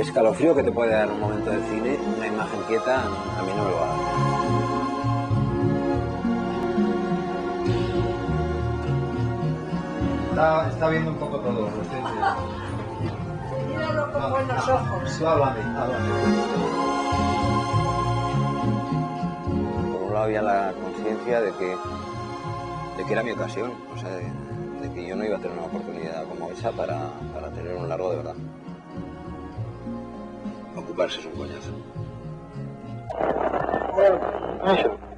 escalofrío que te puede dar un momento del cine, una imagen quieta, a mí no me lo va a dar. Está viendo un poco todo, lo estoy diciendo. Míralo con buenos ojos. Tú háblame, háblame. Por un lado había la conciencia de que era mi ocasión, o sea, de que yo no iba a tener una oportunidad como esa para tener un largo de verdad. Ocuparse es un coñazo. Bueno, eso.